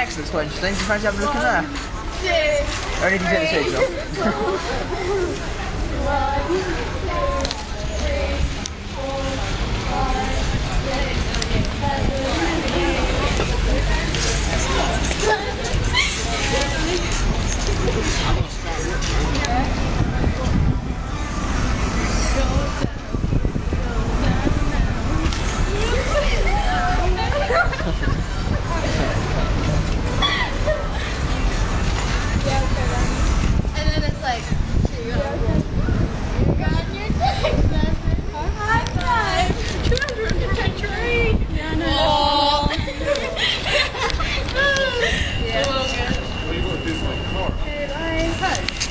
next looks quite interesting. Do you fancy having a look in there? Yeah. Only if you take the shades off. And then it's like, here you go. You got your text message. High five. 200 tree. No. Yeah. Well, you want to do my car. Hey, bye.